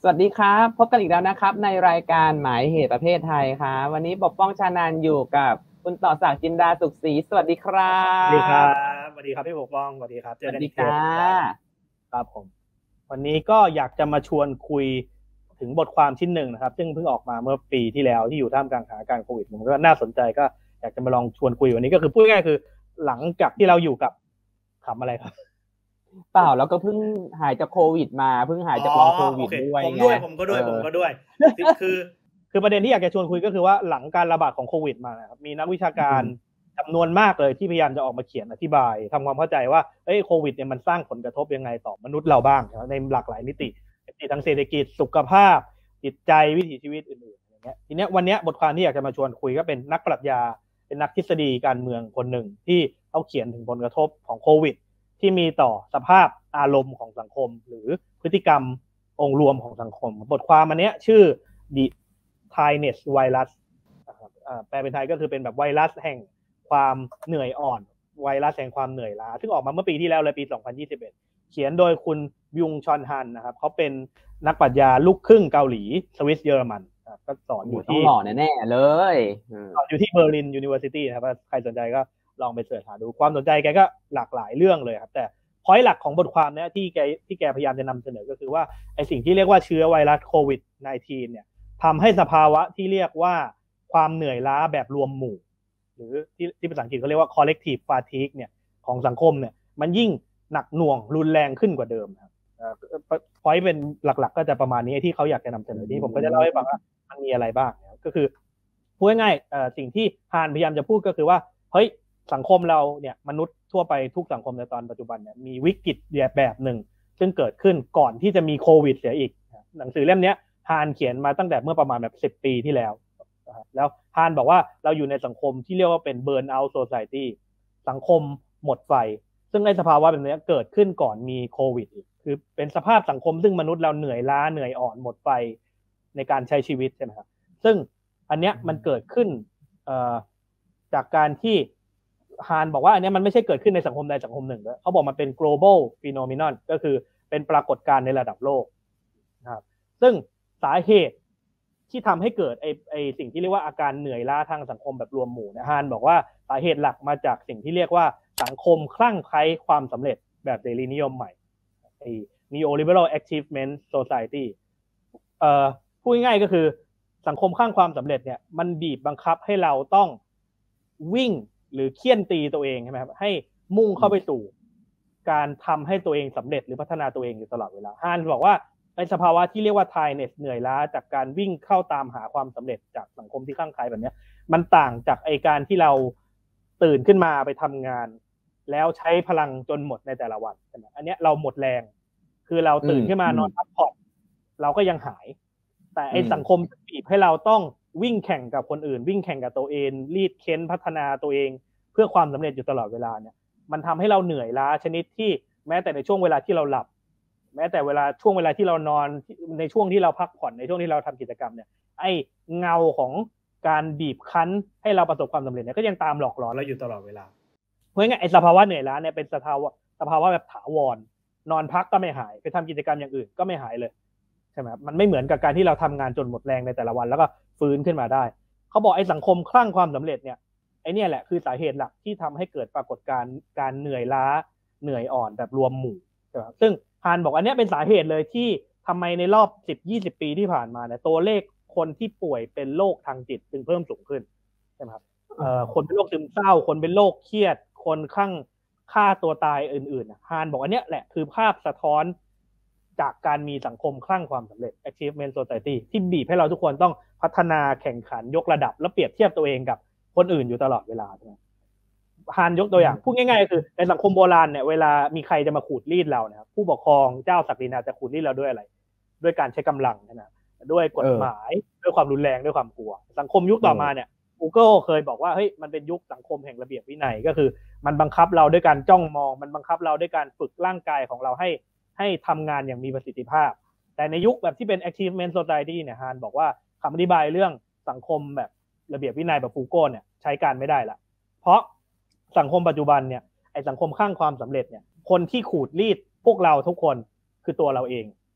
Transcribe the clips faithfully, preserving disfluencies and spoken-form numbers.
สวัสดีครับพบกันอีกแล้วนะครับในรายการหมายเหตุประเภทไทยครับวันนี้ปกป้องชานานอยู่กับคุณต่อศักดิ์จินดาสุขศรีสวัสดีครัสวัสดีครับบสวัสดีครับพี่ปกป้องสวัสดีครับเจอกันอีกเทสวัสดีจ้าปแล้วครับผมวันนี้ก็อยากจะมาชวนคุยถึงบทความชิ้นหนึ่งนะครับซึ่งเพิ่งออกมาเมื่อปีที่แล้วที่อยู่ท่ามกลางสถานการณ์โควิดผมก็น่าสนใจก็อยากจะมาลองชวนคุยวันนี้ก็คือพูดง่ายๆคือหลังจากที่เราอยู่กับขำอะไรครับเปล่าแล้วก็เพิ่งหายจากโควิดมาเพิ่งหายอ๋อจากลองโควิดโอเคด้วยไงผมด้วยผมก็เอด้วยผมอก็ด้วยคือคือประเด็นที่อยากจะชวนคุยก็คือว่าหลังการระบาดของโควิดมานะครับมีนักวิชาการจำนวนมากเลยที่พยายามจะออกมาเขียนอธิบายทำความเข้าใจว่าเอ้ยโควิดเนี่ยมันสร้างผลกระทบยังไงต่อมนุษย์เราบ้างในหลากหลายมิติมิติทางเศรษฐกิจสุขภาพจิตใจวิถีชีวิตอื่นๆอย่างเงี้ยทีเนี้ยวันเนี้ยบทความที่อยากจะมาชวนคุยก็เป็นนักปรัชญาเป็นนักทฤษฎีการเมืองคนหนึ่งที่เขาเขียนถึงผลกระทบของโควิดที่มีต่อสภาพอารมณ์ของสังคมหรือพฤติกรรมองค์รวมของสังคมบทความอันเนี้ยชื่อ The Tiredness Virus นะครับแปลเป็นไทยก็คือเป็นแบบไวรัสแห่งความเหนื่อยอ่อนไวรัสแห่งความเหนื่อยล้าซึ่งออกมาเมื่อปีที่แล้วเลยปีสองพันยี่สิบเอ็ดเขียนโดยคุณยุงชอนฮันนะครับเขาเป็นนักปรัชญาลูกครึ่งเกาหลีสวิสเยอรมันก็สอนอยู่ที่หล่อแน่ๆเลยสอนอยู่ที่เบอร์ลินยูนิเวอร์ซิตี้นะครับใครสนใจก็ลองไปเสิร์ชหาดูความสนใจแกก็หลากหลายเรื่องเลยครับแต่พอยต์หลักของบทความเนี้ยที่แกที่แกพยายามจะนำเสนอก็คือว่าไอสิ่งที่เรียกว่าเชื้อไวรัสโควิด สิบเก้า เนี่ยทำให้สภาวะที่เรียกว่าความเหนื่อยล้าแบบรวมหมู่หรือที่ที่ภาษาอังกฤษเขาเรียกว่า collective fatigue เนี่ยของสังคมเนี่ยมันยิ่งหนักหน่วงรุนแรงขึ้นกว่าเดิมครับพอยต์เป็นหลักๆก็จะประมาณนี้ที่เขาอยากจะนำเสนอที่ผมก็จะเล่าให้ฟังว่ามันมีอะไรบ้างก็คือพูดง่ายๆสิ่งที่ฮานพยายามจะพูดก็คือว่าเฮ้ยสังคมเราเนี่ยมนุษย์ทั่วไปทุกสังคมในตอนปัจจุบันเนี่ยมีวิกฤตแบบหนึ่งซึ่งเกิดขึ้นก่อนที่จะมีโควิดเสียอีกหนังสือเล่มนี้ฮานเขียนมาตั้งแต่เมื่อประมาณแบบสิบปีที่แล้วแล้วฮานบอกว่าเราอยู่ในสังคมที่เรียกว่าเป็น burn out society สังคมหมดไฟซึ่งในสภาวะแบบนี้เกิดขึ้นก่อนมีโควิดอีกคือเป็นสภาพสังคมซึ่งมนุษย์เราเหนื่อยล้าเหนื่อยอ่อนหมดไฟในการใช้ชีวิตใช่ไหมครับซึ่งอันเนี้ยมันเกิดขึ้นจากการที่ฮานบอกว่าอันนี้มันไม่ใช่เกิดขึ้นในสังคมใดสังคมหนึ่งด้วยเขาบอกมันเป็น global phenomenon ก็คือเป็นปรากฏการณ์ในระดับโลกนะครับซึ่งสาเหตุที่ทำให้เกิดไอไอสิ่งที่เรียกว่าอาการเหนื่อยล้าทางสังคมแบบรวมหมู่นะฮานบอกว่าสาเหตุหลักมาจากสิ่งที่เรียกว่าสังคมคลั่งไคล้ความสำเร็จแบบเสรีนิยมใหม่ไอ neoliberal achievement society เอ่อพูดง่ายๆก็คือสังคมข้างความสำเร็จเนี่ยมันบีบบังคับให้เราต้องวิ่งหรือเคี่ยนตีตัวเองใช่ไหมครับให้มุ่งเข้าไปสู่การทำให้ตัวเองสำเร็จหรือพัฒนาตัวเองอยู่ตลอดเวลาฮานบอกว่าในสภาวะที่เรียกว่า tiredness เหนื่อยล้าจากการวิ่งเข้าตามหาความสำเร็จจากสังคมที่ข้างใครแบบนี้มันต่างจากไอการที่เราตื่นขึ้นมาไปทำงานแล้วใช้พลังจนหมดในแต่ละวันอันนี้เราหมดแรงคือเราตื่นขึ้นมานอนพักผ่อนเราก็ยังหายแต่ไอสังคมบีบให้เราต้องวิ่งแข่งกับคนอื่นวิ่งแข่งกับตัวเองรีดเค้นพัฒนาตัวเองเพื่อความสำเร็จอยู่ตลอดเวลาเนี่ยมันทำให้เราเหนื่อยล้าชนิดที่แม้แต่ในช่วงเวลาที่เราหลับแม้แต่เวลาช่วงเวลาที่เรานอนในช่วงที่เราพักผ่อนในช่วงที่เราทำกิจกรรมเนี่ยไอเงาของการบีบคั้นให้เราประสบความสำเร็จเนี่ยก็ยังตามหลอกหลอนเราอยู่ตลอดเวลาเพราะงั้นไอสภาวะเหนื่อยล้าเนี่ยเป็นสภาวะสภาวะแบบถาวรนอนพักก็ไม่หายไปทำกิจกรรมอย่างอื่นก็ไม่หายเลยใช่ไหมครับมันไม่เหมือนกับการที่เราทำงานจนหมดแรงในแต่ละวันแล้วก็ฟื้นขึ้นมาได้เขาบอกไอ้สังคมคลั่งความสำเร็จเนี่ยไอ้นี่แหละคือสาเหตุหลักที่ทำให้เกิดปรากฏการณ์การเหนื่อยล้าเหนื่อยอ่อนแบบรวมหมู่ครับซึ่งฮานบอกอันนี้เป็นสาเหตุเลยที่ทำไมในรอบ สิบถึงยี่สิบ ปีที่ผ่านมาเนี่ยตัวเลขคนที่ป่วยเป็นโรคทางจิตจึงเพิ่มสูงขึ้นใช่ไหมครับเอ่อคนเป็นโรคซึมเศร้าคนเป็นโรคเครียดคนข้างฆ่าตัวตายอื่นๆฮานบอกอันนี้แหละคือภาพสะท้อนจากการมีสังคมคลั่งความสำเร็จ achievement society ที่บีบให้เราทุกคนต้องพัฒนาแข่งขันยกระดับและเปรียบเทียบตัวเองกับคนอื่นอยู่ตลอดเวลาฮานยกตัวอย่างพูดง่ายๆคือในสังคมโบราณเนี่ยเวลามีใครจะมาขูดรีดเราเนี่ยผู้ปกครองเจ้าศักดินาจะขูดรีดเราด้วยอะไรด้วยการใช้กำลังนะด้วยกฎหมายด้วยความรุนแรงด้วยความกลัวสังคมยุคต่อมาเนี่ย Google เคยบอกว่าเฮ้ยมันเป็นยุคสังคมแห่งระเบียบวินัยก็คือมันบังคับเราด้วยการจ้องมองมันบังคับเราด้วยการฝึกร่างกายของเราให้ให้ทำงานอย่างมีประสิทธิภาพแต่ในยุคแบบที่เป็น achievement society เนี่ยฮานบอกว่าคำอธิบายเรื่องสังคมแบบระเบียบวินัยแบบฟูโก้เนี่ยใช้การไม่ได้ละเพราะสังคมปัจจุบันเนี่ยไอสังคมข้างความสำเร็จเนี่ยคนที่ขูดรีดพวกเราทุกคนคือตัวเราเอง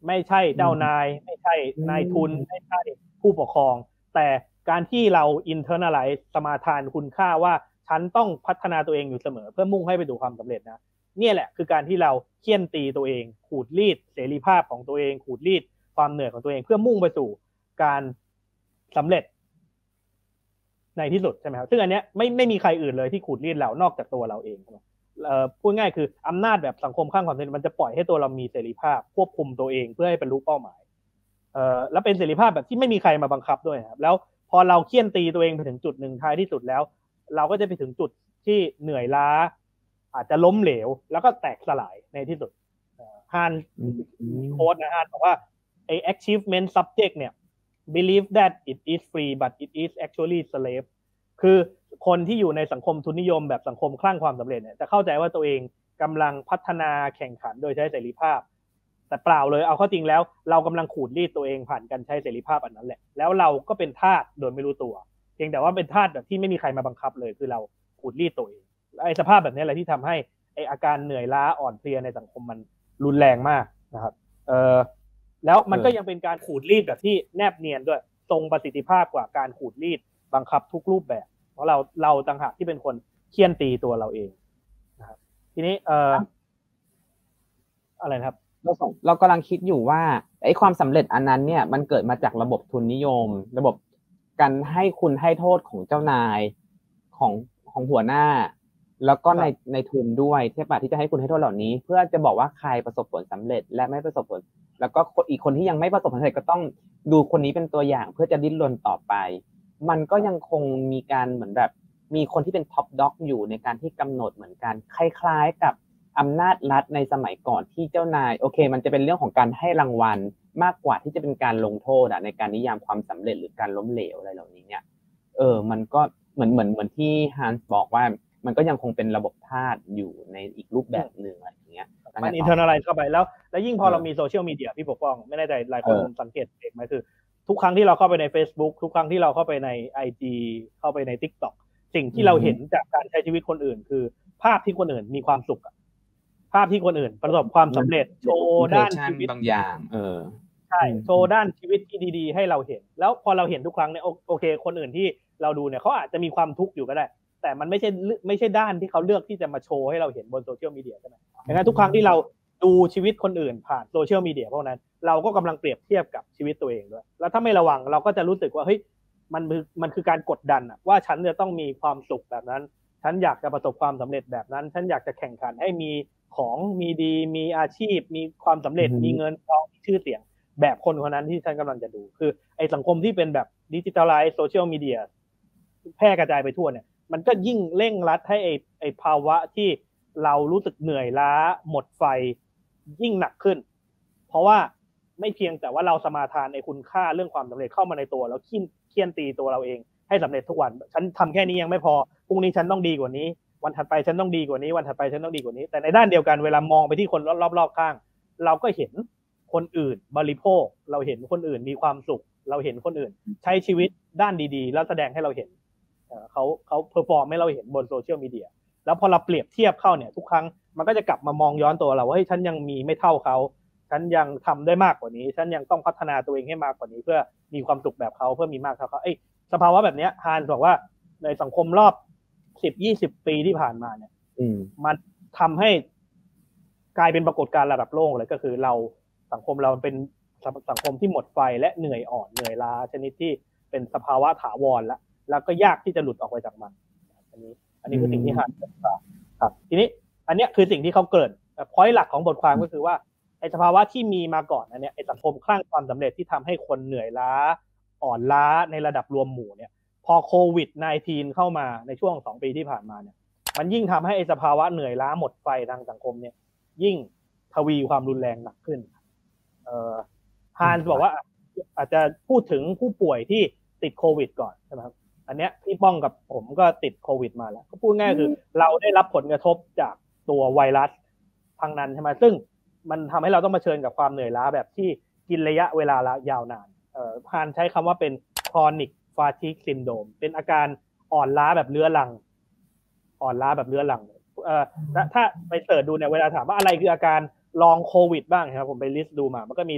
ไม่ใช่เจ้านายไม่ใช่นายทุนไม่ใช่ผู้ปกครองแต่การที่เรา internalize สมาทานคุณค่าว่าฉันต้องพัฒนาตัวเองอยู่เสมอเพื่อมุ่งให้ไปสู่ความสำเร็จนะเนี่ยแหละคือการที่เราเคี่ยนตีตัวเองขูดรีดเสรีภาพของตัวเองขูดรีดความเหนื่อยของตัวเองเพื่อมุ่งไปสู่การสำเร็จในที่สุดใช่ไหมครับซึ่งอันเนี้ยไม่ไม่มีใครอื่นเลยที่ขูดรีดเรานอกจากตัวเราเองใช่ไหมเอ่อพูดง่ายคืออำนาจแบบสังคมข้างความสำเร็จมันจะปล่อยให้ตัวเรามีเสรีภาพควบคุมตัวเองเพื่อให้บรรลุเป้าหมายเอ่อแล้วเป็นเสรีภาพแบบที่ไม่มีใครมาบังคับด้วยครับแล้วพอเราเคี่ยนตีตัวเองไปถึงจุดหนึ่งท้ายที่สุดแล้วเราก็จะไปถึงจุดที่เหนื่อยล้าอาจจะล้มเหลวแล้วก็แตกสลายในที่สุดฮานโค้ดนะฮานบอกว่าไอ้ achievement subject เนี่ย believe that it is free but it is actually slave คือคนที่อยู่ในสังคมทุนนิยมแบบสังคมคลั่งความสำเร็จเนี่ยจะเข้าใจว่าตัวเองกำลังพัฒนาแข่งขันโดยใช้เสรีภาพแต่เปล่าเลยเอาเข้าจริงแล้วเรากำลังขูดรีดตัวเองผ่านการใช้เสรีภาพอันนั้นแหละแล้วเราก็เป็นทาสโดยไม่รู้ตัวเพียงแต่ว่าเป็นทาสแบบที่ไม่มีใครมาบังคับเลยคือเราขูดรีดตัวเองไอ้สภาพแบบนี้แหละที่ทำให้ไอ้อาการเหนื่อยล้าอ่อนเพลียในสังคมมันรุนแรงมากนะครับเออแล้วมันก็ยังเป็นการขูดรีดแบบที่แนบเนียนด้วยทรงประสิทธิภาพกว่าการขูดรีดบังคับทุกรูปแบบเพราะเราเราต่างหากที่เป็นคนเคี่ยนตีตัวเราเองนะครับทีนี้เอ่ออะไรครับเราส่งเรากำลังคิดอยู่ว่าไอ้ความสำเร็จอันนั้นเนี่ยมันเกิดมาจากระบบทุนนิยมระบบการให้คุณให้โทษของเจ้านายของของหัวหน้าแล้วก็ในในทุนด้วยใช่ป่ะที่จะให้คุณให้โทษเหล่านี้เพื่อจะบอกว่าใครประสบผลสำเร็จและไม่ประสบผลแล้วก็อีกคนที่ยังไม่ประสบผลสำเร็จก็ต้องดูคนนี้เป็นตัวอย่างเพื่อจะดิ้นรนต่อไปมันก็ยังคงมีการเหมือนแบบมีคนที่เป็นท็อปด็อกอยู่ในการที่กำหนดเหมือนกันคล้ายๆกับอำนาจรัฐในสมัยก่อนที่เจ้านายโอเคมันจะเป็นเรื่องของการให้รางวัลมากกว่าที่จะเป็นการลงโทษอะในการนิยามความสำเร็จหรือการล้มเหลวอะไรเหล่านี้เนี่ยเออมันก็เหมือนเหมือนเหมือนที่ฮันส์บอกว่ามันก็ยังคงเป็นระบบทาสอยู่ในอีกรูปแบบหนึ่งอะไรอย่างเงี้ยมัน internalize เข้าไปแล้วแล้วยิ่งพอเรามีโซเชียลมีเดียพี่ปกป้องไม่แน่ใจหลายคนสังเกตเองไหมคือทุกครั้งที่เราเข้าไปใน Facebook ทุกครั้งที่เราเข้าไปใน ไอ จี เข้าไปใน TikTok สิ่งที่เราเห็นจากการใช้ชีวิตคนอื่นคือภาพที่คนอื่นมีความสุขภาพที่คนอื่นประสบความสำเร็จโชว์ด้านชีวิตบางอย่างเออใช่โชว์ด้านชีวิตที่ดีๆให้เราเห็นแล้วพอเราเห็นทุกครั้งเนี่ยโอเคคนอื่นที่เราดูเนี่ยเขาอาจจะมีความทุกข์อยู่ก็ได้แต่มันไม่ใช่ไม่ใช่ด้านที่เขาเลือกที่จะมาโชว์ให้เราเห็นบนโซเชียลมีเดียใช่ไหมดังนั้นทุกครั้งที่เราดูชีวิตคนอื่นผ่านโซเชียลมีเดียพวกนั้นเราก็กำลังเปรียบเทียบกับชีวิตตัวเองด้วยแล้วถ้าไม่ระวังเราก็จะรู้สึกว่าเฮ้ยมันมันคือการกดดันอะว่าฉันจะต้องมีความสุขแบบนั้นฉันอยากจะประสบความสำเร็จแบบนั้นฉันอยากจะแข่งขันให้มีของมีดีมีอาชีพมีความสำเร็จมีเงินทองชื่อเสียงแบบคนคนนั้นที่ฉันกำลังจะดูคือไอ้สังคมที่เป็นแบบดิจิทัลไลซ์โซเชียลมีเดียแพร่กระจายไปทั่วเนี่ยมันก็ยิ่งเร่งรัดให้ไอ้ไอ้ภาวะที่เรารู้สึกเหนื่อยล้าหมดไฟยิ่งหนักขึ้นเพราะว่าไม่เพียงแต่ว่าเราสมาทานไอ้คุณค่าเรื่องความสำเร็จเข้ามาในตัวแล้วขี้เคี่ยนตีตัวเราเองให้สำเร็จทุกวันฉันทำแค่นี้ยังไม่พอพรุ่งนี้ฉันต้องดีกว่านี้วันถัดไปฉันต้องดีกว่านี้วันถัดไปฉันต้องดีกว่านี้แต่ในด้านเดียวกันเวลามองไปที่คนรอบๆข้างเราก็เห็นคนอื่นบริโภคเราเห็นคนอื่นมีความสุขเราเห็นคนอื่นใช้ชีวิตด้านดีๆแล้วแสดงให้เราเห็นเขาเขาเพอร์ฟอร์มให้เราเห็นบนโซเชียลมีเดียแล้วพอเราเปรียบเทียบเข้าเนี่ยทุกครั้งมันก็จะกลับมามองย้อนตัวเราว่าเฮ้ยฉันยังมีไม่เท่าเขาฉันยังทำได้มากกว่านี้ฉันยังต้องพัฒนาตัวเองให้มากกว่านี้เพื่อมีความสุขแบบเขาเพื่อมีมากเท่าเขาไอ้สภาวะแบบนี้ฮานบอกว่าในสังคมรอบสิบยี่สิบปีที่ผ่านมาเนี่ยมันทำให้กลายเป็นปรากฏการณ์ระดับโลกเลยก็คือเราสังคมเราเป็นสังคมที่หมดไฟและเหนื่อยอ่อนเหนื่อยล้าชนิดที่เป็นสภาวะถาวรแล้วแล้วก็ยากที่จะหลุดออกไปจากมันอันนี้อันนี้คือสิ่งที่ฮานบอกครับทีนี้อันนี้คือสิ่งที่เขาเกิดพอยต์หลักของบทความก็คือว่าไอ้สภาวะที่มีมาก่อนอันนี้ไอ้สังคมคลั่งความสำเร็จที่ทำให้คนเหนื่อยล้าอ่อนล้าในระดับรวมหมู่เนี่ยพอโควิดสิบเก้า เข้ามาในช่วงสองปีที่ผ่านมาเนี่ยมันยิ่งทำให้ไอ้สภาวะเหนื่อยล้าหมดไฟทางสังคมเนี่ยยิ่งทวีความรุนแรงหนักขึ้นเอ่อฮานบอกว่าอาจจะพูดถึงผู้ป่วยที่ติดโควิดก่อนใช่ไหมครับอันเนี้ยพี่ป้องกับผมก็ติดโควิดมาแล้วก็พูดง่ายคือเราได้รับผลกระทบจากตัวไวรัสทางนั้นใช่ไหมซึ่งมันทำให้เราต้องเผชิญกับความเหนื่อยล้าแบบที่กินระยะเวลายาวนานเอ่อฮานใช้คำว่าเป็น chronic fatigue syndrome เป็นอาการอ่อนล้าแบบเรื้อรังอ่อนล้าแบบเรื้อรังเอ่อถ้าไปเสิร์ชดูเนี่ยเวลาถามว่าอะไรคืออาการลองโควิดบ้างครับผมไปลิสต์ดูมามันก็มีเรื่อง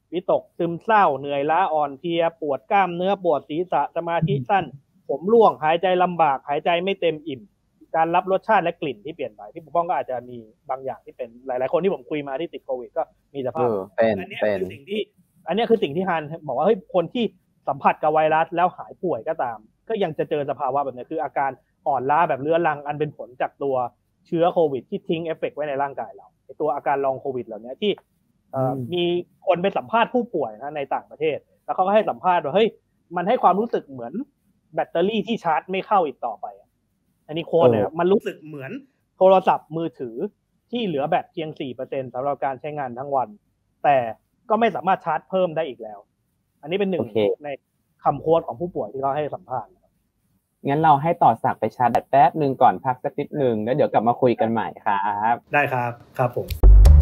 วิตกซึมเศร้าเหนื่อยล้าอ่อนเพลียปวดกล้ามเนื้อปวดศีรษะสมาธิสั้นผมร่วงหายใจลำบากหายใจไม่เต็มอิ่มการรับรสชาติและกลิ่นที่เปลี่ยนไปพี่ปกป้องก็อาจจะมีบางอย่างที่เป็นหลายๆคนที่ผมคุยมาที่ติดโควิดก็มีสภาพอันนี้คือสิ่งที่อันนี้คือสิ่งที่ฮานบอกว่าเฮ้ยคนที่สัมผัสกับไวรัสแล้วหายป่วยก็ตามก็ยังจะเจอสภาวะแบบนี้คืออาการอ่อนล้าแบบเรื้อรังอันเป็นผลจากตัวเชื้อโควิดที่ทิ้งเอฟเฟกต์ไว้ในร่างกายเราตัวอาการลองโควิดเหล่านี้ที่มีคนไปสัมภาษณ์ผู้ป่วยนะในต่างประเทศแล้วเขาก็ให้สัมภาษณ์ว่าเฮ้ยมันให้ความรู้สึกเหมือนแบตเตอรี่ที่ชาร์จไม่เข้าอีกต่อไปอันนี้โค้ดเนี่ยมันรู้สึกเหมือนโทรศัพท์มือถือที่เหลือแบตเพียง สี่เปอร์เซ็นต์ สำหรับการใช้งานทั้งวันแต่ก็ไม่สามารถชาร์จเพิ่มได้อีกแล้วอันนี้เป็นหนึ่ง okay. ในคำโค้ดของผู้ป่วยที่เขาให้สัมภาษณ์งั้นเราให้ต่อสักไปชาร์จแบตแป๊บนึงก่อนพักสักนิดนึงแล้วเดี๋ยวกลับมาคุยกันใหม่ครับได้ครับครับผม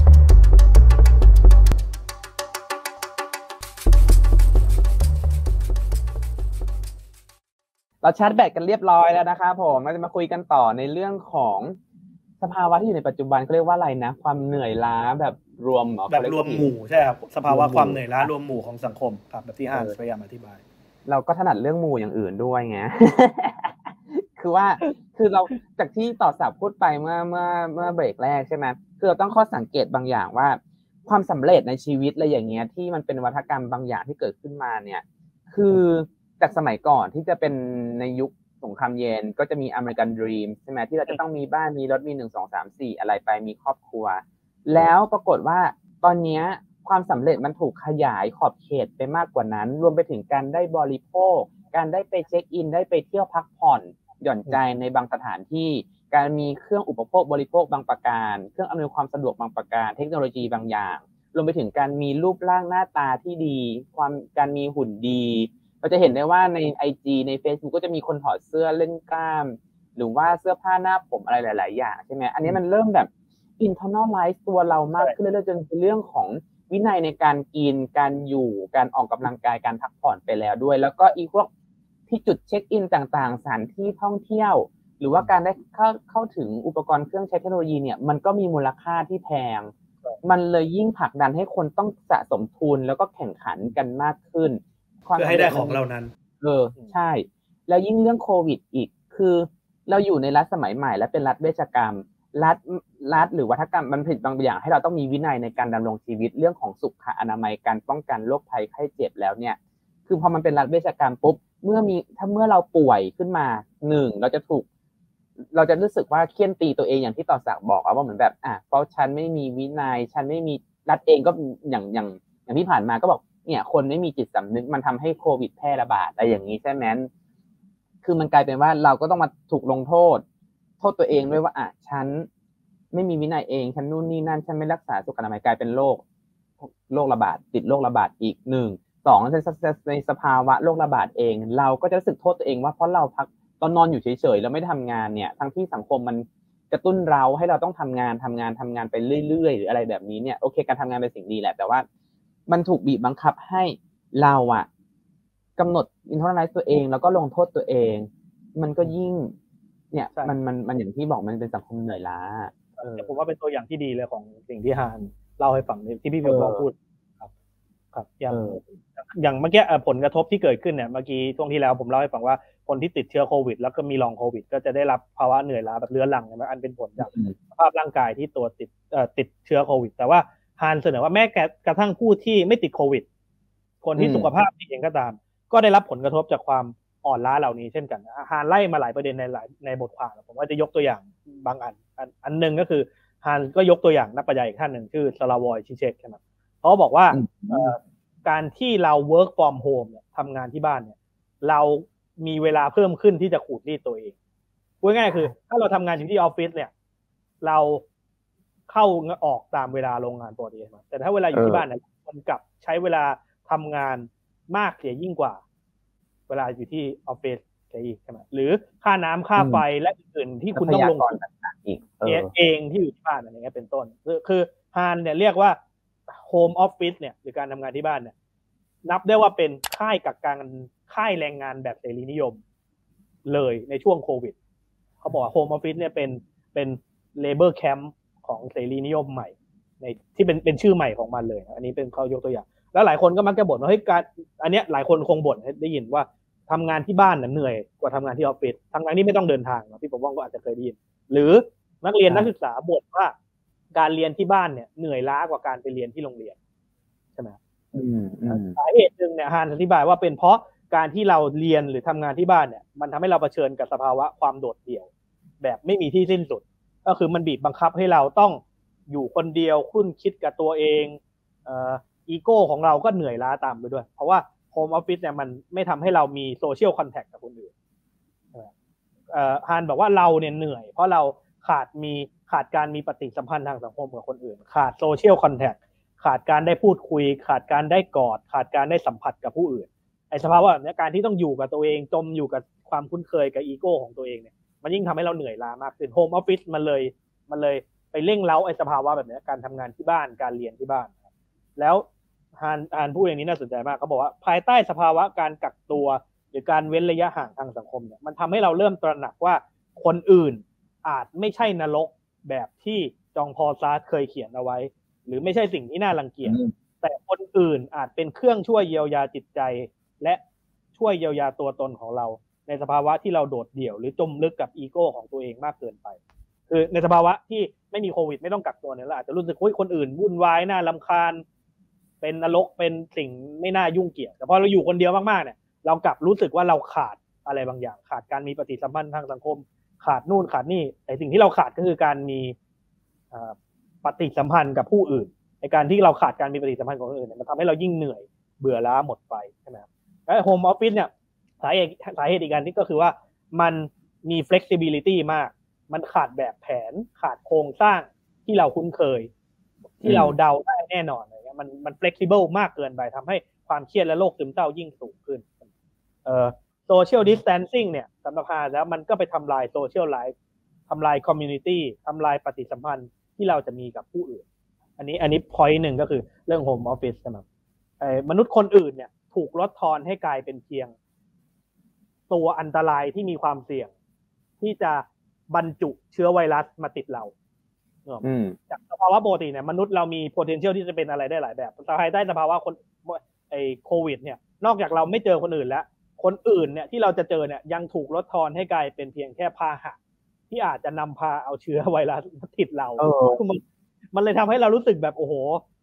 เราชาร์จแบตกันเรียบร้อยแล้วนะครับผมเราจะมาคุยกันต่อในเรื่องของสภาวะที่อยู่ในปัจจุบันเขาเรียกว่าอะไรนะความเหนื่อยล้าแบบรวมเหรอแบบรวมหมู่ใช่ครับสภาวะความเหนื่อยล้ารวมหมู่ของสังคมครับแบบที่ฮานพยายามอธิบายเราก็ถนัดเรื่องหมู่อย่างอื่นด้วยไง คือว่าคือเราจากที่ต่อสับพูดไปเมื่อเมื่อเมื่อเบรกแรกใช่ไหมคือเราต้องข้อสังเกตบางอย่างว่าความสำเร็จในชีวิตอะไรอย่างเงี้ยที่มันเป็นวัฒกรรมบางอย่างที่เกิดขึ้นมาเนี่ยคือจากสมัยก่อนที่จะเป็นในยุคสงครามเย็นก็จะมีอเมริกันดรีมใช่ไหมที่เราจะต้องมีบ้านมีรถมีหนึ่ง สอง สาม สี่อะไรไปมีครอบครัวแล้วปรากฏว่าตอนนี้ความสำเร็จมันถูกขยายขอบเขตไปมากกว่านั้นรวมไปถึงการได้บริโภคการได้ไปเช็คอินได้ไปเที่ยวพักผ่อนหย่อนใจในบางสถานที่การมีเครื่องอุปโภคบริโภคบางประการเครื่องอำนวยความสะดวกบางประการเทคโนโลยีบางอย่างรวมไปถึงการมีรูปร่างหน้าตาที่ดีความการมีหุ่นดีเราจะเห็นได้ว่าใน ไอ จี ใน Facebook ก็จะมีคนถอดเสื้อเล่นกล้ามหรือว่าเสื้อผ้าหน้าผมอะไรหลายๆอย่างใช่ไหมอันนี้มันเริ่มแบบ internalize ตัวเรามากขึ้นเรื่อยๆจนเป็นเรื่องของวินัยในการกินการอยู่การออกกำลังกายการพักผ่อนไปแล้วด้วยแล้วก็อีกพวกที่จุดเช็คอินต่างๆสถานที่ท่องเที่ยวหรือว่าการได้เข้าเข้าถึงอุปกรณ์เครื่องใช้เทคโนโลยีเนี่ยมันก็มีมูลค่าที่แพงมันเลยยิ่งผลักดันให้คนต้องสะสมทุนแล้วก็แข่งขันกันมากขึ้นเพื่อให้ได้ของเหล่านั้นเออใช่แล้วยิ่งเรื่องโควิดอีกคือเราอยู่ในรัฐสมัยใหม่และเป็นรัฐเวชกรรมรัฐรัฐหรือวัฒกรรมมันผลิตบางอย่างให้เราต้องมีวินัยในการดำรงชีวิตเรื่องของสุขอนามัยการป้องกันโรคภัยไข้เจ็บแล้วเนี่ยคือพอมันเป็นรัฐเวชกรรมปุ๊บเมื่อมีถ้าเมื่อเราป่วยขึ้นมาหนึ่งเราจะถูกเราจะรู้สึกว่าเคี่ยนตีตัวเองอย่างที่ต่อศักดิ์บอกว่าเหมือนแบบอ่ะเพราะฉันไม่มีวินัยฉันไม่มีรัฐเองก็อย่างอย่างอย่างที่ผ่านมาก็บอกเนี่ยคนไม่มีจิตสำนึกมันทำให้โควิดแพร่ระบาดอะไรอย่างนี้ใช่ไหมคือมันกลายเป็นว่าเราก็ต้องมาถูกลงโทษโทษตัวเองด้วยว่าอ่ะฉันไม่มีวินัยเองฉันนู่นนี่นั่นฉันไม่รักษาสุขอนามัยกลายเป็นโรคโรคระบาดติดโรคระบาดอีกหนึ่งสองในสภาวะโรคระบาดเองเราก็จะรู้สึกโทษตัวเองว่าเพราะเราพักตอนนอนอยู่เฉยๆแล้วไม่ทำงานเนี่ยทั้งที่สังคมมันกระตุ้นเราให้เราต้องทำงานทำงานทำงานไปเรื่อยๆหรืออะไรแบบนี้เนี่ยโอเคการทำงานเป็นสิ่งดีแหละแต่ว่ามันถูกบีบบังคับให้เราอะกำหนดอินทรไลซ์ตัวเองแล้วก็ลงโทษตัวเองมันก็ยิ่งเนี่ยมันมันมันอย่างที่บอกมันเป็นสังคมเหนื่อยล้าเออผมว่าเป็นตัวอย่างที่ดีเลยของสิ่งที่ฮานเล่าให้ฟังที่พี่เพียวพูดครับครับอย่างอย่างเมื่อกี้ผลกระทบที่เกิดขึ้นเนี่ยเมื่อกี้ช่วงที่แล้วผมเล่าให้ฟังว่าคนที่ติดเชื้อโควิดแล้วก็มีลองโควิดก็จะได้รับภาวะเหนื่อยล้าแบบเรื้อรังใช่ไหมอันเป็นผลจากสภาพร่างกายที่ตัวติดเอ่อติดเชื้อโควิดแต่ว่าฮานเสนอว่าแม้กระทั่งผู้ที่ไม่ติดโควิดคนที่สุขภาพดีเองก็ตามก็ได้รับผลกระทบจากความอ่อนล้าเหล่านี้เช่นกันฮานไล่มาหลายประเด็นในหลายในบทความผมว่าจะยกตัวอย่างบางอันอันอันนึงก็คือฮานก็ยกตัวอย่างนักปรัชญาอีกท่านหนึ่งชื่อสลาวอยชิเชกใช่ไหมเขาบอกว่าการที่เรา work from home เนี่ยทำงานที่บ้านเนี่ยเรามีเวลาเพิ่มขึ้นที่จะขูดรีดตัวเองพูดง่ายๆคือถ้าเราทำงานอยู่ที่ออฟฟิศเนี่ยเราเข้าออกตามเวลาโรงงานปกติแต่ถ้าเวลาอยู่ที่บ้านเนี่ยมันกลับใช้เวลาทำงานมากเสียยิ่งกว่าเวลาอยู่ที่ออฟฟิศใช่ใช่ไหมหรือค่าน้ำค่าไฟและอื่นที่คุณต้องลงทุนอีกเองที่อยู่ที่บ้านอะไรเงี้ยเป็นต้นคือคือฮานเนี่ยเรียกว่าโฮมออฟฟิศเนี่ยหรือการทำงานที่บ้านเนี่ยนับได้ว่าเป็นค่ายกักกันค่ายแรงงานแบบเสรีนิยมเลยในช่วงโควิดเขาบอกว่าโฮมออฟฟิศเนี่ยเป็นเป็นเลเบอร์แคมป์ของเสรีนิยมใหม่ในที่เป็นเป็นชื่อใหม่ของมันเลยอันนี้เป็นเขายกตัวอย่างแล้วหลายคนก็มักจะบ่นว่าเฮ้ยการอันเนี้ยหลายคนคงบ่นได้ยินว่าทำงานที่บ้านน่ะเหนื่อยกว่าทำงานที่ออฟฟิศทั้งๆที่ไม่ต้องเดินทางนะพี่ปกป้องก็อาจจะเคยได้ยินหรือนักเรียนนักศึกษาบ่นว่าการเรียนที่บ้านเนี่ยเหนื่อยล้ากว่าการไปเรียนที่โรงเรียนใช่ไหมสาเหตุหนึ่งเนี่ยฮานอธิบายว่าเป็นเพราะการที่เราเรียนหรือทำงานที่บ้านเนี่ยมันทำให้เราเผชิญกับสภาวะความโดดเดี่ยวแบบไม่มีที่สิ้นสุดก็คือมันบีบบังคับให้เราต้องอยู่คนเดียวคุ้นคิดกับตัวเองเอ่ออีโก้ของเราก็เหนื่อยล้าตามไปด้วยเพราะว่าโฮมออฟฟิศเนี่ยมันไม่ทำให้เรามีโซเชียลคอนแทคกับคนอื่นเอ่อฮานบอกว่าเราเนี่ยเหนื่อยเพราะเราขาดมีขาดการมีปฏิสัมพันธ์ทางสังคมกับคนอื่นขาดโซเชียลคอนแทคขาดการได้พูดคุยขาดการได้กอดขาดการได้สัมผัสกับผู้อื่นไอ้สภาวะแบบนี้การที่ต้องอยู่กับตัวเองจมอยู่กับความคุ้นเคยกับอีโก้ของตัวเองเนี่ยมันยิ่งทำให้เราเหนื่อยล้ามากขึ้นโฮมออฟฟิศมันเลยมันเลยไปเร่งเร้าไอ้สภาวะแบบนี้การทำงานที่บ้านการเรียนที่บ้านแล้วฮานฮานพูดอย่างนี้น่าสนใจมากเขาบอกว่าภายใต้สภาวะการกักตัวหรือการเว้นระยะห่างทางสังคมเนี่ยมันทำให้เราเริ่มตระหนักว่าคนอื่นอาจไม่ใช่นรกแบบที่จองพอล ซาร์ตเคยเขียนเอาไว้หรือไม่ใช่สิ่งที่น่ารังเกียจแต่คนอื่นอาจเป็นเครื่องช่วยเยียวยาจิตใจและช่วยเยียวยาตัวตนของเราในสภาวะที่เราโดดเดี่ยวหรือจมลึกกับอีโก้ของตัวเองมากเกินไปคือในสภาวะที่ไม่มีโควิดไม่ต้องกักตัวเนี่ยเราอาจจะรู้สึกว่าคนอื่นวุ่นวายน่ารำคาญเป็นนรกเป็นสิ่งไม่น่ายุ่งเกี่ยวแต่พอเราอยู่คนเดียวมากๆเนี่ยเรากลับรู้สึกว่าเราขาดอะไรบางอย่างขาดการมีปฏิสัมพันธ์ทางสังคมขาดนู่นขาดนี่แต่สิ่งที่เราขาดก็คือการมีปฏิสัมพันธ์กับผู้อื่นในการที่เราขาดการมีปฏิสัมพันธ์กับคนอื่นเนี่ยมันทำให้เรายิ่งเหนื่อยเบื่อล้าหมดไฟใช่ไหมครับและโฮมออฟฟิศเนี่ยสาเหตุสาเหตุอีกการที่ก็คือว่ามันมี flexibility มากมันขาดแบบแผนขาดโครงสร้างที่เราคุ้นเคยที่เราเดาได้แน่นอนอะไรเงี้ยมันมัน flexible มากเกินไปทำให้ความเครียดและโรคซึมเศร้ายิ่งสูงขึ้นเอ่อ social distancing เนี่ยสำหรับฮาแล้วมันก็ไปทำลาย social life ทำลาย community ทำลายปฏิสัมพันธ์ที่เราจะมีกับผู้อื่นอันนี้อันนี้ point หนึ่งก็คือเรื่อง home office ใช่ไหมไอ้มนุษย์คนอื่นเนี่ยถูกลดทอนให้กลายเป็นเพียงตัวอันตรายที่มีความเสี่ยงที่จะบรรจุเชื้อไวรัสมาติดเราจากสภาวะปกติเนี่ยมนุษย์เรามี potential ที่จะเป็นอะไรได้หลายแบบภายใต้สภาวะคนไอ้โควิดเนี่ยนอกจากเราไม่เจอคนอื่นแล้วคนอื่นเนี่ยที่เราจะเจอเนี่ยยังถูกลดทอนให้กลายเป็นเพียงแค่พาหะที่อาจจะนำพาเอาเชื้อไวรัสมาติดเรามันมันเลยทำให้เรารู้สึกแบบโอ้โห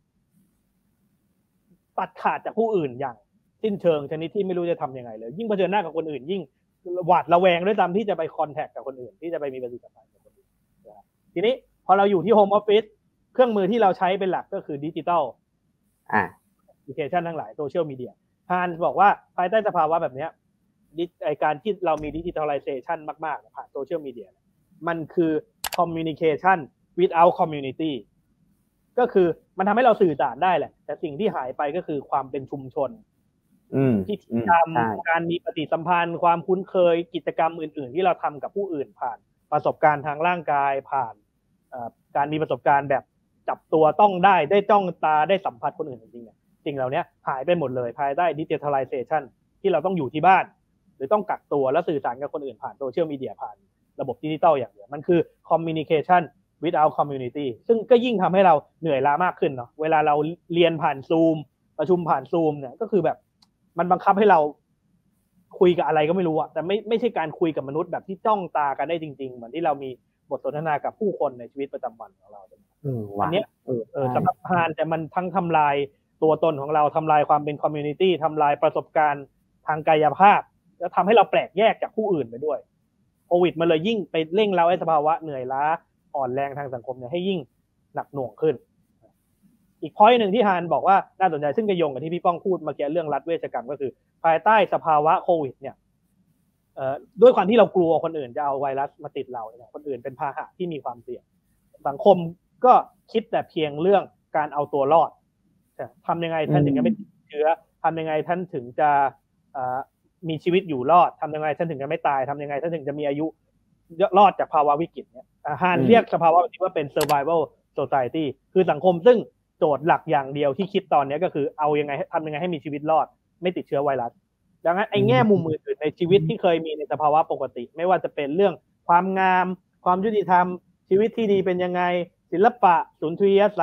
ตัดขาดจากผู้อื่นอย่างสิ้นเชิงชนิดที่ไม่รู้จะทำยังไงเลยยิ่งเผชิญหน้ากับคนอื่นยิ่งหวาดระแวงด้วยซ้ำที่จะไปคอนแทคกับคนอื่นที่จะไปมีปฏิสัมพันธ์กับคนอื่นทีนี้พอเราอยู่ที่โฮมออฟฟิศเครื่องมือที่เราใช้เป็นหลักก็คือดิจิทัลอ่าแอปพลิเคชันทั้งหลายโซเชียลมีเดียฮานบอกว่าภายใต้สภาวะแบบนี้ไอการที่เรามีดิจิทัลไลเซชันมากๆผ่านโซเชียลมีเดียมันคือ communication without community ก็คือมันทำให้เราสื่อสารได้แหละแต่สิ่งที่หายไปก็คือความเป็นชุมชนที่ทำการมีปฏิสัมพันธ์ความคุ้นเคยกิจกรรมอื่นๆที่เราทำกับผู้อื่นผ่านประสบการณ์ทางร่างกายผ่านการมีประสบการณ์แบบจับตัวต้องได้ได้จ้องตาได้สัมผัสคนอื่นจริงๆเนี่ยสิ่งเหล่านี้หายไปหมดเลยภายใต้ดิจิทัลไลเซชันที่เราต้องอยู่ที่บ้านหรือต้องกักตัวแล้วสื่อสารกับคนอื่นผ่านโซเชียลมีเดียผ่านระบบดิจิทัลอย่างเดียวมันคือ communication without community ซึ่งก็ยิ่งทำให้เราเหนื่อยล้ามากขึ้นเนาะเวลาเราเรียนผ่านซูมประชุมผ่านซูมเนี่ยก็คือแบบมันบังคับให้เราคุยกับอะไรก็ไม่รู้อะแต่ไม่ไม่ใช่การคุยกับมนุษย์แบบที่จ้องตากันได้จริงๆเหมือนที่เรามีบทสนทนากับผู้คนในชีวิตประจำวันของเราอันนี้เออเออสำหรับฮานแต่มันทั้งทำลายตัวตนของเราทำลายความเป็นคอมมูนิตี้ทำลายประสบการณ์ทางกายภาพแล้วทำให้เราแปลกแยกจากผู้อื่นไปด้วยโควิดมันเลยยิ่งไปเร่งเร้าให้สภาวะเหนื่อยล้าอ่อนแรงทางสังคมเนี่ยให้ยิ่งหนักหน่วงขึ้นอีก point หนึ่งที่ฮานบอกว่าน่าสนใจซึ่งจะโยงกับที่พี่ป้องพูดเมื่อกี้เรื่องรัฐเวชกรรมก็คือภายใต้สภาวะโควิดเนี่ยเอ่อด้วยความที่เรากลัวคนอื่นจะเอาไวรัสมาติดเราเนี่ยคนอื่นเป็นพาหะที่มีความเสี่ยงสังคมก็คิดแต่เพียงเรื่องการเอาตัวรอดทำยังไงท่านถึงจะไม่ติดเชื้อทำยังไงท่านถึงจะมีชีวิตอยู่รอดทำยังไงท่านถึงจะไม่ตายทำยังไงท่านถึงจะมีอายุรอดจากภาวะวิกฤตเนี่ยฮานเรียกสภาวะนี้ว่าเป็น survival society คือสังคมซึ่งโจทย์หลักอย่างเดียวที่คิดตอนนี้ก็คือเอายังไงทำยังไงให้มีชีวิตรอดไม่ติดเชื้อไวรัสดังนั้นไอ้แง่มุมอื่นในชีวิตที่เคยมีในสภาวะปกติไม่ว่าจะเป็นเรื่องความงามความยุติธรรมชีวิตที่ดีเป็นยังไงศิลปะสุนทรียศาสตร์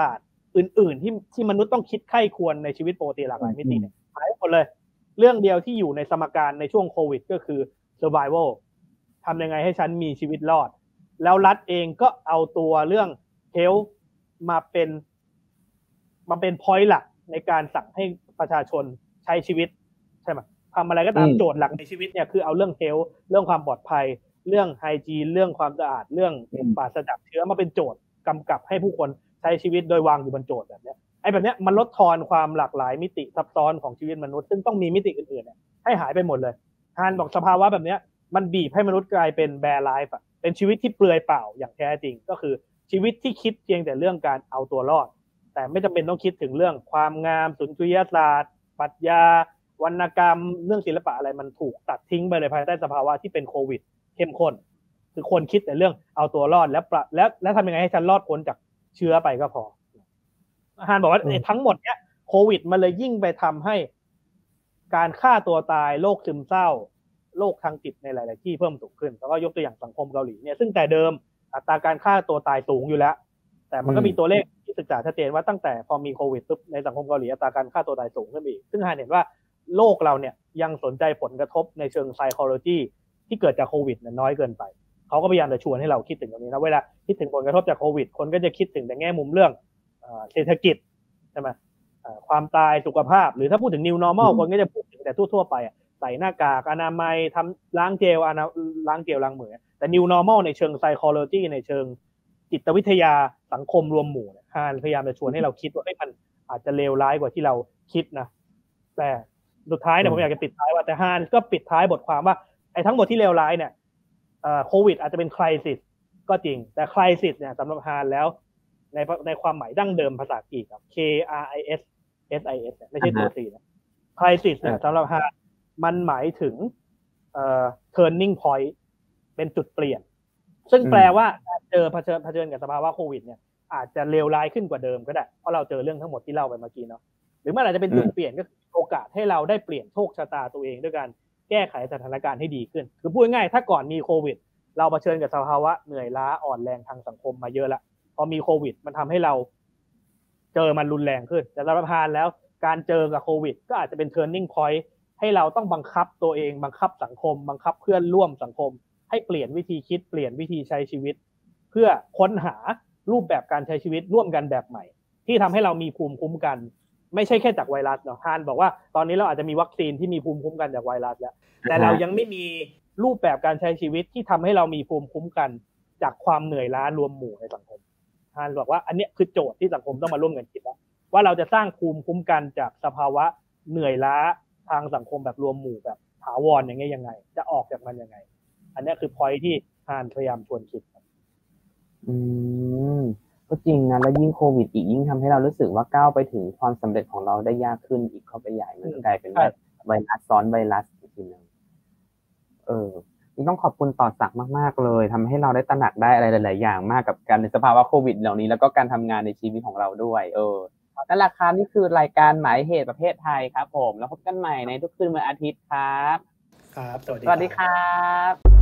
อื่นๆที่ที่มนุษย์ต้องคิดไข้ควรในชีวิตปกติหลากหลายมิติเนี่ยหายหมดเลยเรื่องเดียวที่อยู่ในสมการในช่วงโควิดก็คือ survival ทำยังไงให้ฉันมีชีวิตรอดแล้วรัฐเองก็เอาตัวเรื่อง health มาเป็นมาเป็น point หลักในการสั่งให้ประชาชนใช้ชีวิตใช่ไหมทำอะไรก็ตามโจทย์หลักในชีวิตเนี่ยคือเอาเรื่อง health เรื่องความปลอดภัยเรื่องไฮจีนเรื่องความสะอาดเรื่องปราศจากเชื้อมาเป็นโจทย์กำกับให้ผู้คนใช้ชีวิตโดยวางอยู่บนโจทย์แบบนี้ไอ้แบบนี้มันลดทอนความหลากหลายมิติซับซ้อนของชีวิตมนุษย์ซึ่งต้องมีมิติอื่นๆให้หายไปหมดเลยฮานบอกสภาวะแบบนี้มันบีบให้มนุษย์กลายเป็นแบร์ไลฟ์เป็นชีวิตที่เปลือยเปล่าอย่างแท้จริงก็คือชีวิตที่คิดเพียงแต่เรื่องการเอาตัวรอดแต่ไม่จำเป็นต้องคิดถึงเรื่องความงามสุนทรียศาสตร์ปรัชญาวรรณกรรมเรื่องศิลปะอะไรมันถูกตัดทิ้งไปเลยภายใต้สภาวะที่เป็นโควิดเข้มข้นคือคนคิดแต่เรื่องเอาตัวรอดแล้วแล้วแล้วทำยังไงให้ฉันรอดพ้นจากเชื้อไปก็พอฮานบอกว่าทั้งหมดเนี้ยโควิดมันเลยยิ่งไปทำให้การฆ่าตัวตายโรคซึมเศร้าโรคทางจิตในหลายๆที่เพิ่มสูงขึ้นแล้วก็ยกตัวอย่างสังคมเกาหลีเนี่ยซึ่งแต่เดิมอัตราการฆ่าตัวตายสูงอยู่แล้วแต่มันก็มีตัวเลขที่ศึกษาชัดเจนว่าตั้งแต่พอมีโควิดปุ๊บในสังคมเกาหลีอัตราการฆ่าตัวตายสูงขึ้นอีกซึ่งฮานเห็นว่าโลกเราเนี่ยยังสนใจผลกระทบในเชิง psychology ที่เกิดจากโควิดเนี่ยน้อยเกินไปเขาก็พยายามจะชวนให้เราคิดถึงตรงนี้นะเวลาคิดถึงผลกระทบจากโควิดคนก็จะคิดถึงแต่แง่มุมเรื่องเศรษฐกิจใช่ไหมความตายสุขภาพหรือถ้าพูดถึง new normal คนก็จะพูดถึงแต่ทั่วๆไปใส่หน้ากากอนามัยทำล้างเจลล้างเจลล้างมือแต่ new normal ในเชิง psychology ในเชิงจิตวิทยาสังคมรวมหมู่ฮานพยายามจะชวนให้เราคิดว่ามันอาจจะเลวร้ายกว่าที่เราคิดนะแต่สุดท้ายเนี่ยผมอยากจะปิดท้ายว่าแต่ฮานก็ปิดท้ายบทความว่าไอ้ทั้งหมดที่เลวร้ายเนี่ยโควิดอาจจะเป็น crisis ก็จริงแต่ crisis เนี่ยสำหรับฮานแล้วในในความหมายดั้งเดิมภาษาอังกฤษครับ K R I S S I S ไม่ใช่ตัว C นะ crisis เนี่ยสำหรับฮานมันหมายถึงเอ่อ turning point เป็นจุดเปลี่ยนซึ่งแปลว่าเจอเผชิญเผชิญกับสภาวะโควิดเนี่ยอาจจะเลวร้ายขึ้นกว่าเดิมก็ได้เพราะเราเจอเรื่องทั้งหมดที่เล่าไปเมื่อกี้เนาะหรือมันอาจจะเป็นจุดเปลี่ยนก็โอกาสให้เราได้เปลี่ยนโชคชะตาตัวเองด้วยการแก้ไขสถานการณ์ให้ดีขึ้นคือพูดง่ายๆถ้าก่อนมีโควิดเราเผชิญกับสภาวะเหนื่อยล้าอ่อนแรงทางสังคมมาเยอะละพอมีโควิดมันทำให้เราเจอมันรุนแรงขึ้นแต่สำหรับฮานแล้วการเจอกับโควิดก็อาจจะเป็น turning point ให้เราต้องบังคับตัวเองบังคับสังคมบังคับเพื่อนร่วมสังคมให้เปลี่ยนวิธีคิดเปลี่ยนวิธีใช้ชีวิตเพื่อค้นหารูปแบบการใช้ชีวิตร่วมกันแบบใหม่ที่ทำให้เรามีภูมิคุ้มกันไม่ใช่แค่จากไวรัสเนาะฮานบอกว่าตอนนี้เราอาจจะมีวัคซีนที่มีภูมิคุ้มกันจากไวรัสแล้วแต่เรายังไม่มีรูปแบบการใช้ชีวิตที่ทำให้เรามีภูมิคุ้มกันจากความเหนื่อยล้ารวมหมู่ในสังคมฮานบอกว่าอันนี้คือโจทย์ที่สังคมต้องมาร่วมกันคิดแล้วว่าเราจะสร้างภูมิคุ้มกันจากสภาวะเหนื่อยล้าทางสังคมแบบรวมหมู่แบบถาวรอย่างเงี้ยยังไงจะออกจากมันยังไงอันนี้คือ point ที่ฮานพยายามชวนคิดอืมก็จริงนะแล้วยิ่งโควิดอีกยิ่งทำให้เรารู้สึกว่าก้าวไปถึงความสำเร็จของเราได้ยากขึ้นอีกเข้าไปใหญ่มันกลายเป็นแบบไวรัสซ้อนไวรัสอีกทีนึงเออนี่ต้องขอบคุณต่อศักดิ์มากๆเลยทำให้เราได้ตระหนักได้อะไรหลายๆอย่างมากกับการในสภาวะโควิดเหล่านี้แล้วก็การทำงานในชีวิตของเราด้วยเออนั่นแหละครับนี่คือรายการหมายเหตุประเภทไทยครับผมแล้วพบกันใหม่ในทุกคืนวันอาทิตย์ครับครับสวัสดีสวัสดีครับ